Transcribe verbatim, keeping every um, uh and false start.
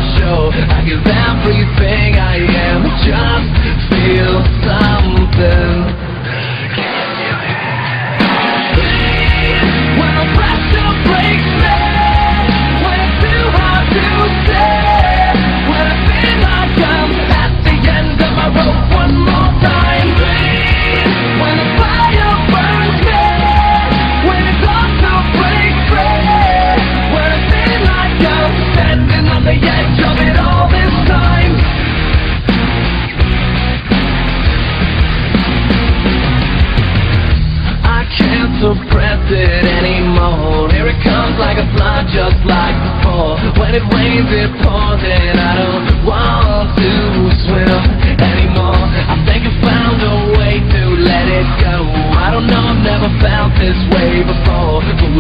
show. I give everything I am, just feel something. When the pressure breaks me, when it's too hard to say, when I feel like I'm at the end of my rope one more time. When the fire burns me, when it's hard to break free, when I feel like I'm standing on the edge of it all this time. I can't suppress it anymore. Here it comes like a flood, just like before. When it rains, it pours, and I don't want to swim anymore. I think I found a way to let it go. I don't know, I've never felt this way before, but